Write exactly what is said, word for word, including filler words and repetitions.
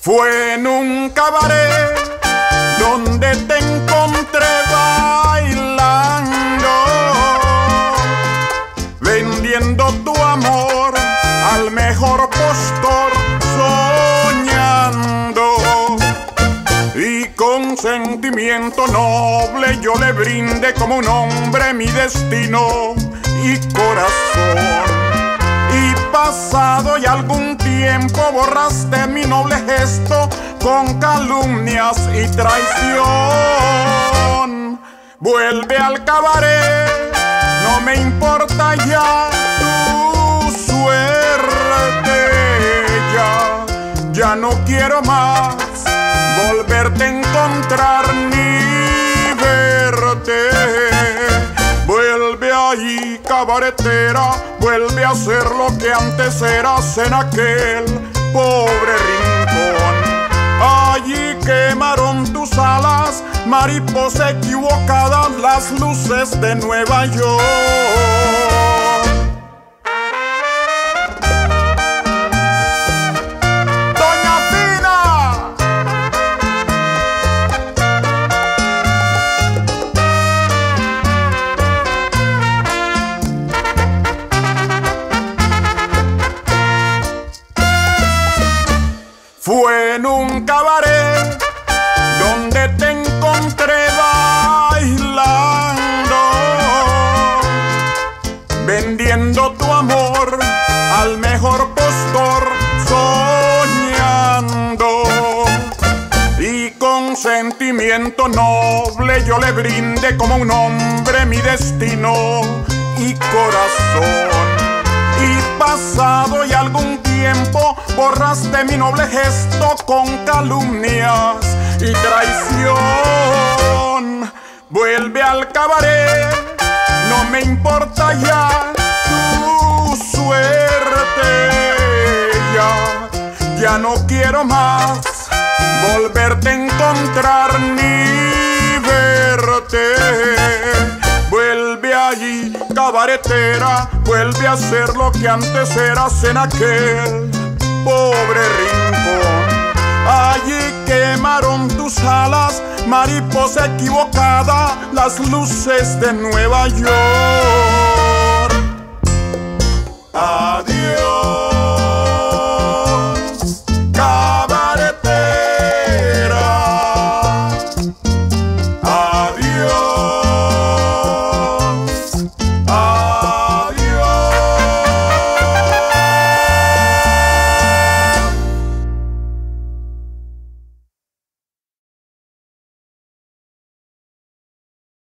Fue en un cabaret donde te encontré bailando, vendiendo tu amor al mejor postor, soñando. Y con sentimiento noble yo le brindé como un hombre mi destino y corazón. Y pasado ya algún tiempo borraste mi noble gesto con calumnias y traición. Vuelve al cabaret, no me importa ya tu suerte, ya, ya no quiero más volverte a encontrar ni verte. Vuelve ahí, cabaretera, vuelve a ser lo que antes eras en aquel pobre rincón. Allí quemaron tus alas, mariposa equivocada, las luces de Nueva York. Fue en un cabaret donde te encontré bailando, vendiendo tu amor al mejor postor, soñando. Y con sentimiento noble yo le brindé como un hombre mi destino y corazón. Y pasado ya algún tiempo borraste mi noble gesto con calumnias y traición. Vuelve al cabaret, no me importa ya tu suerte, ya, ya no quiero más volverte a encontrar ni verte. Vuelve allí, cabaretera, vuelve a ser lo que antes eras en aquel pobre rincón. Allí quemaron tus alas, mariposa equivocada, las luces de Nueva York. Adiós.